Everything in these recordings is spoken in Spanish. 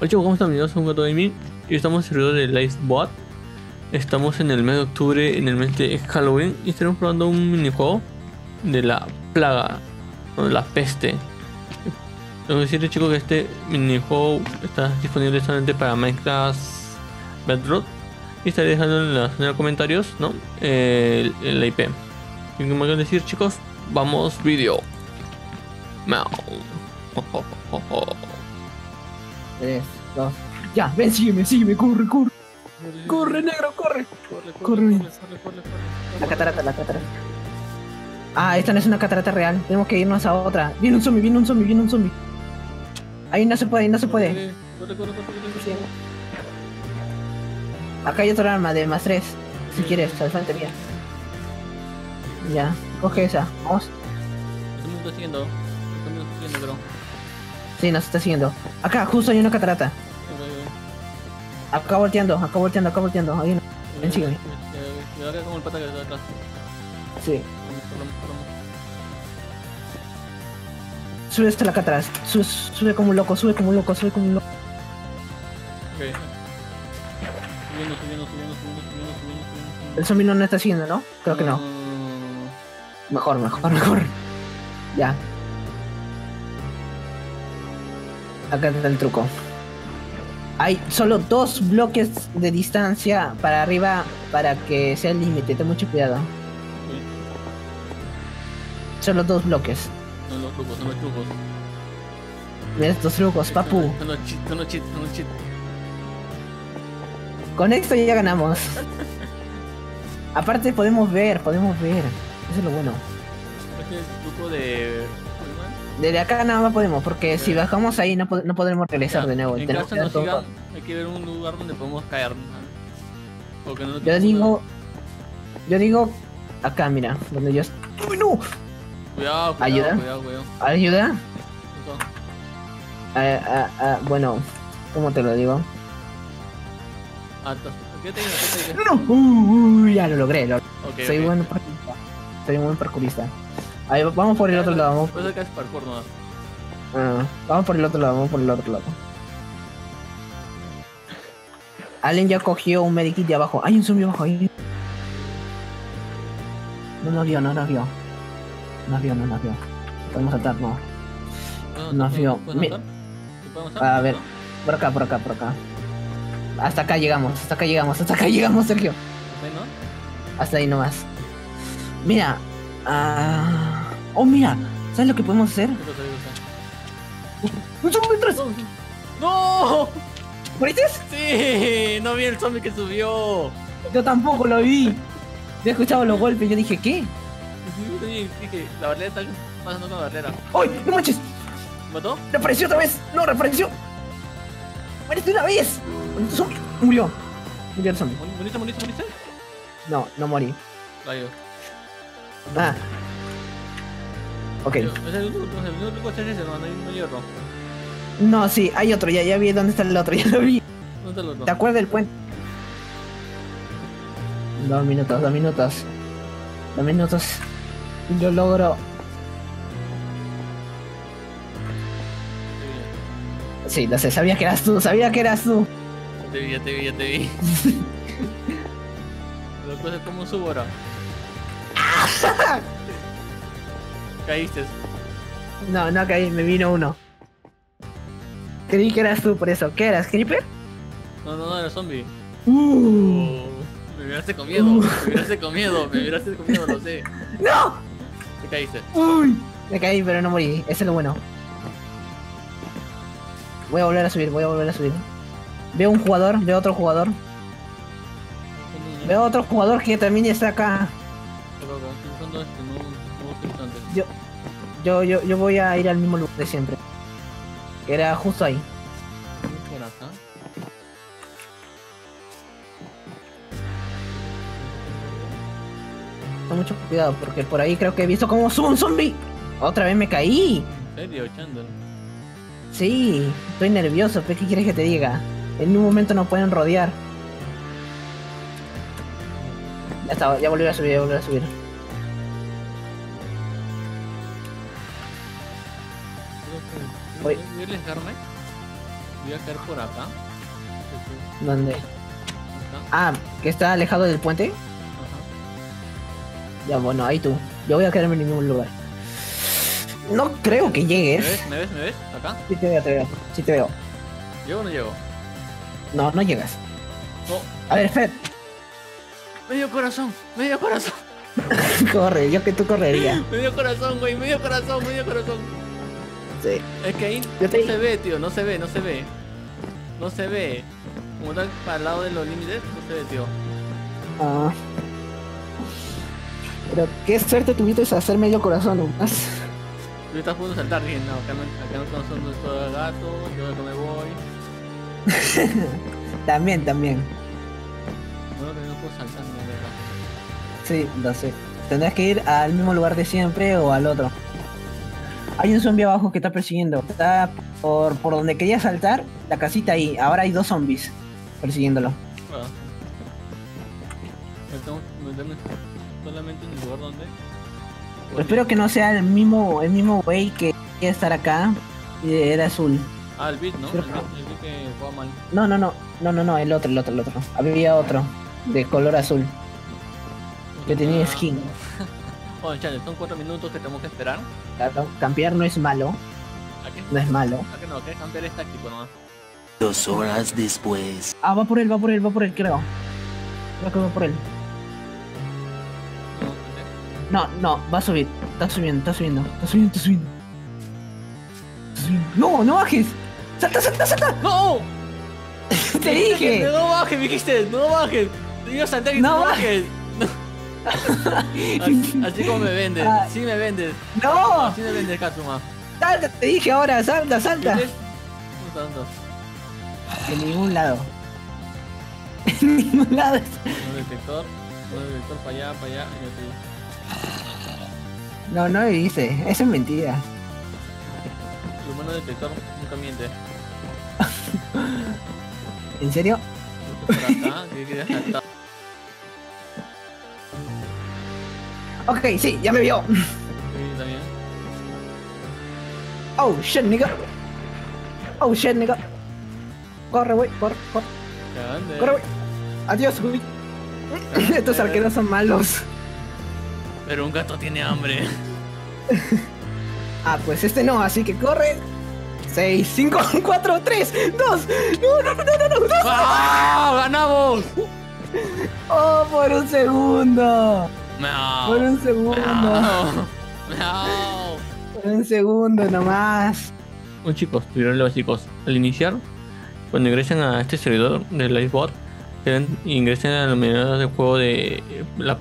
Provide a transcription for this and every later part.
Hola chicos, ¿cómo están? Bienvenidos a un Gato Gaming y estamos en el servidor de Livebot. Estamos en el mes de octubre, en el mes de Halloween, y estaremos probando un minijuego de la plaga, o de la peste. Tengo que decirles chicos que este minijuego está disponible solamente para Minecraft Bedrock, y estaré dejando en la zona de comentarios, ¿no? La IP. Y como que decir chicos, vamos vídeo. Miau. 3, 2. Ya, ven, sígueme, corre, corre. Corre, negro, corre. Corre. La catarata, la catarata. Ah, esta no es una catarata real. Tenemos que irnos a otra. Viene un zombie. Ahí no se puede, Corre. Sí. Acá hay otra arma de +3. Si quieres, al frente mía. Ya, coge esa. Vamos. Me está siguiendo, creo. Sí, nos está siguiendo. Acá, justo hay una catarata. Acá volteando. Ahí no. Ven, sígueme. Me va como el pata que está atrás. Sí. Sube hasta la catarata. Sube como un loco. Ok. Subiendo. El zombie no está siguiendo, ¿no? Creo que no. Mejor. Ya. Acá está el truco. Hay solo 2 bloques de distancia para arriba para que sea el límite. Ten mucho cuidado. Solo 2 bloques. Son los trucos. Mira estos trucos, papu. Son los cheats. Con esto ya ganamos. Aparte podemos ver. Eso es lo bueno. Este es el truco de... Desde acá nada más podemos, porque si bajamos ahí no podremos regresar de nuevo. En Tenemos caso que nos dar todo. sigan, hay que ver un lugar donde podemos caer, ¿no? Porque no Yo digo acá, mira, donde yo. ¡Uy, no! Cuidado. ¿Ayuda? ¿Ayuda? Eso. Bueno, ¿cómo te lo digo? ¿Qué te digo? ¡No! Ya lo logré. Ok, Soy buen parkourista. Soy un buen parkourista. Ahí vamos por el otro lado. Pues acá es parkour, ¿no? Vamos por el otro lado. Allen ya cogió un medikit de abajo. Hay un zombie abajo ahí. No nos vio. Podemos saltar, no. Nos vio. A ver, por acá. Hasta acá llegamos, Sergio. Hasta ahí nomás. Mira. Oh, mira. ¿Sabes lo que podemos hacer? ¡Un zombie atrás! ¡No! ¿Moriste? Sí, no vi el zombie que subió. Yo tampoco lo vi. Yo he escuchado los golpes. Yo dije, ¿qué? Sí, dije, la barrera está pasando con la barrera. ¡Ay! ¡No manches! ¿Mató? ¡Reapareció otra vez! ¡No, reapareció! ¡Muérete una vez! ¡El zombie! Murió el zombie. ¿Moriste? No morí. Rayo. Ok. El único truco es ese, no hierro. No, sí, hay otro. Ya vi dónde está el otro. Ya lo vi. ¿Dónde está el otro? ¿Te acuerdas del puente? 2 minutos. Lo logro. Sí, lo sé. Sabía que eras tú. Ya te vi. Lo que es como subo ahora. Caíste. No caí. Me vino uno. Creí que eras tú por eso. ¿Qué eras? ¿Creeper? No, era zombie. Me miraste con miedo. Lo sé. ¡No! Te caíste. ¡Uy! Me caí, pero no morí. Eso es lo bueno. Voy a volver a subir. Veo otro jugador que también está acá. Yo voy a ir al mismo lugar de siempre. Que era justo ahí. Con mucho cuidado, porque por ahí creo que he visto como sube un zombie. Otra vez me caí. ¿En serio, Chandler? Sí, estoy nervioso, ¿qué quieres que te diga? En un momento nos pueden rodear. Ya está, ya volví a subir. ¿Voy a arriesgarme? Voy a caer por acá. ¿Dónde? Acá. Ah, que está alejado del puente. Ajá. Ya, bueno, ahí tú. Yo voy a quedarme en ningún lugar. No creo que ¿Me llegues. ves? ¿Me ves? ¿Me ves? ¿Acá? Sí te veo, te veo. Sí te veo. ¿Llego o no llego? No, no llegas. Oh, A ver, Fed, medio corazón, medio corazón. corre, yo que tú correría. Medio corazón, güey, medio corazón, medio corazón. Sí. Es que ahí Yo te- no se ve, tío, no se ve, no se ve. No se ve. Como tal, para el lado de los límites, no se ve, tío. Ah. Pero qué suerte tuviste de hacer medio corazón nomás. Tú estás jugando a saltar, dije, no, acá no son nuestro gato, yo acá me voy. También, también. Bueno, que no puedo saltar, no, verdad. Sí, lo sé. Tendrás que ir al mismo lugar de siempre o al otro. Hay un zombie abajo que está persiguiendo. Está por donde quería saltar, la casita ahí. Ahora hay 2 zombies persiguiéndolo. Bueno. Estamos meternos solamente en el lugar donde. Pero espero que no sea el mismo güey que quiere estar acá y era azul. Ah, el beat, ¿no? El Pero- beat que juega mal. No, el otro. Había otro de color azul que tenía Ah. skin. Bueno, chale, son 4 minutos que tenemos que esperar. Claro, campear no es malo, ¿A qué? no es malo. ¿A qué no? ¿A qué campear es táctico nomás? 2 horas después. Ah, va por él, creo. Creo que va por él. No, No, va a subir. Está subiendo. No, no bajes. Salta. ¡No! Te dije. No bajes, me dijiste, no bajes. Te iba a saltar y No no bajes. bajes. Así como me vendes, Ah. sí me vendes. No, Así me vendes, Katsuma. salta, te dije ahora, salta. ¿Viste? ¿Dónde? En ningún lado. En ningún lado. Un detector para allá, y así. No, no dice. Eso es mentira. El humano detector nunca miente. ¿En serio? Por acá, que querías saltar. Ok, sí, ya me vio. Sí, también. Oh shit, nigga. Corre, güey, corre. Grande. Corre, güey. Adiós, güey. Estos arqueros son malos. Pero un gato tiene hambre. Ah, pues este no, así que corre. 6, 5, 4, 3, 2. No. ¡Ah! ¡Ganamos! Oh, por un segundo. ¡Miau! Por un segundo. ¡Miau! Por un segundo nomás. Bueno, chicos, tutorial básicos. Al iniciar, cuando ingresen a este servidor de Livebot, ingresen a la menú del juego de la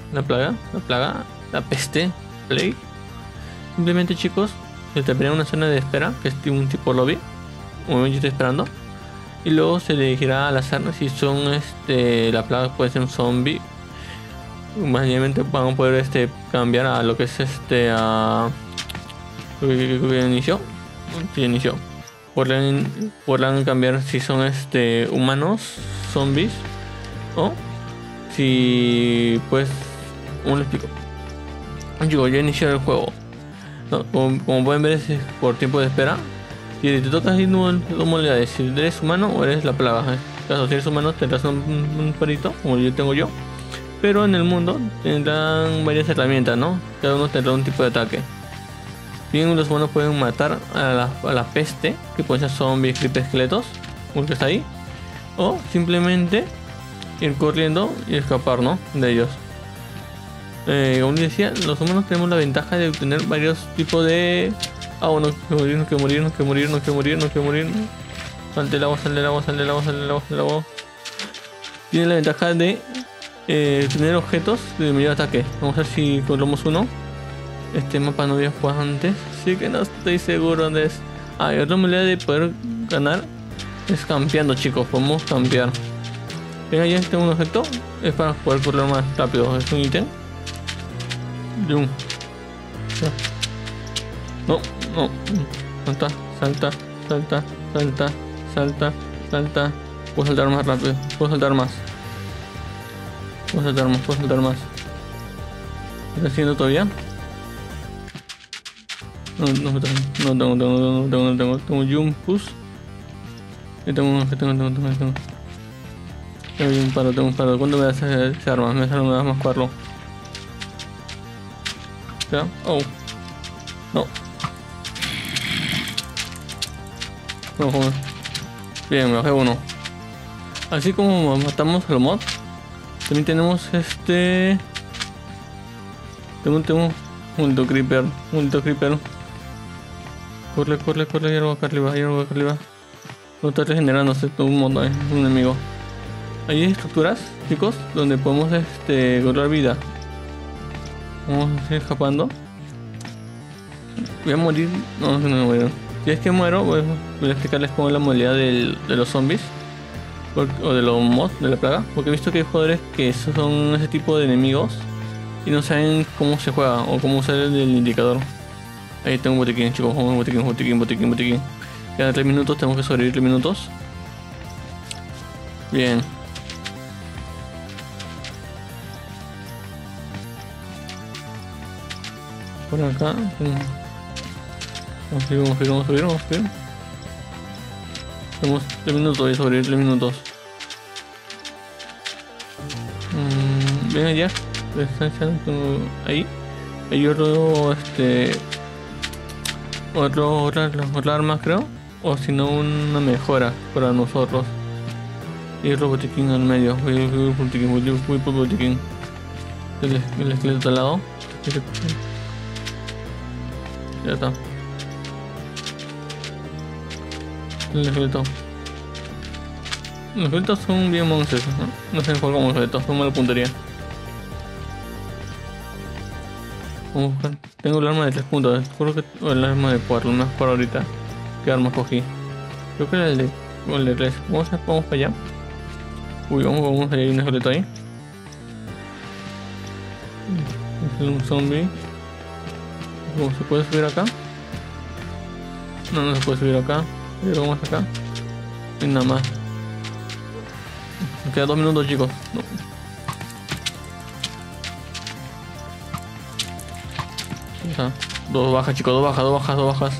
peste, play. Simplemente, chicos, se te abrirá una zona de espera, que es un tipo lobby. Un momento estoy esperando. Y luego se elegirá al azar si son la plaga, puede ser un zombie. Básicamente van a poder cambiar a lo que es a que inició. Sí, inició. Podrán cambiar si son humanos, zombies, o si pues, ¿cómo lo explico? Digo, ya inició el juego. No, como pueden ver, es por tiempo de espera. Si te tocas ir dos modalidades, si eres humano o eres la plaga. En este caso, si eres humano tendrás un perrito, como yo tengo yo. Pero en el mundo tendrán varias herramientas, ¿no? Cada uno tendrá un tipo de ataque. Bien, los humanos pueden matar a la peste, que pueden ser zombies, creepers, esqueletos, como el que está ahí. O simplemente ir corriendo y escapar, ¿no? De ellos. Como les decía, los humanos tenemos la ventaja de obtener varios tipos de... Ah, bueno, que morir. Salte el agua. Tiene la ventaja de tener objetos de mayor ataque. Vamos a ver si encontramos uno. Este mapa no había jugado antes, así que no estoy seguro dónde es. Ah, y otra manera de poder ganar es campeando, chicos. Podemos campear. Venga, ya tengo un objeto. Es para poder correr más rápido. Es un ítem. No. Salta. Puedo saltar más rápido. Puedo saltar más. ¿Está haciendo todavía? No tengo jump push. Yo tengo uno, tengo. Tengo un paro. ¿Cuándo me das ese arma? Me das más cuarlo. ¿Ya? Oh. No. No, joder. Bien, me bajé uno. Así como matamos a los mods, también tenemos Tengo un creeper. Corre, ya lo voy acá arriba. No está regenerándose todo un montón, un enemigo. Hay estructuras, chicos, donde podemos controlar vida. Vamos a ir escapando. Voy a morir. No voy a morir. Si es que muero, voy a explicarles cómo es la modalidad de los zombies. O de los mods de la plaga. Porque he visto que hay jugadores que son ese tipo de enemigos y no saben cómo se juega o cómo usar el indicador. Ahí tengo un botiquín, chicos. Botiquín. Quedan 3 minutos, tenemos que sobrevivir 3 minutos. Bien. Por acá. Vamos a subir. Tenemos 3 minutos, voy a sobrevivir 3 minutos. Ven allá. Ahí. Hay otra arma, creo. O si no, una mejora para nosotros. Y otro botiquín al medio. Voy por botiquín. El esqueleto al lado. Ya está. El esqueleto. Los esqueletos son bien monstruos, ¿no? No se juegan como esqueletos, son mala puntería. Vamos a buscar. Tengo el arma de 3 puntos, creo que el arma de 4, el más 4 ahorita. ¿Qué arma cogí? Creo que era el de 3. Vamos para allá. Uy, vamos allá, hay un esqueleto ahí. Es un zombie. ¿Cómo se puede subir acá? No se puede subir acá. Pero vamos acá. Y nada más. Nos quedan 2 minutos, chicos. No. Ya. 2 bajas, chicos. 2 bajas.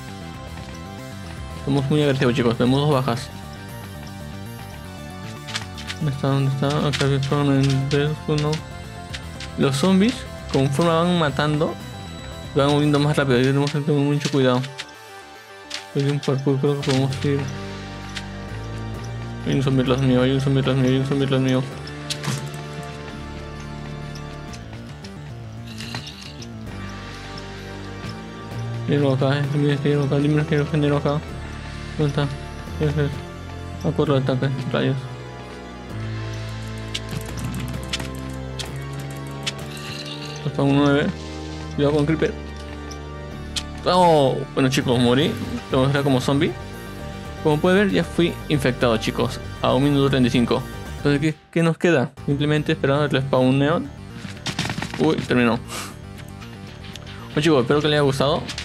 Somos muy agresivos, chicos. Tenemos 2 bajas. ¿Dónde está? Acá son en 3, 1. Los zombies, conforme van matando, van moviendo más rápido. Y tenemos que tener mucho cuidado. Hay un parkour, creo que podemos ir. Hay un zombie atrás mío. Genero acá, genero acá. ¿Dónde está? A correr de ataque, rayos. Hasta un 9. Cuidado con creeper. Oh, bueno, chicos, morí. Tengo que estar como zombie. Como pueden ver, ya fui infectado, chicos. A 1 minuto 35. Entonces, ¿qué nos queda? Simplemente esperando el spawn neon. Uy, terminó. Bueno, chicos, espero que les haya gustado.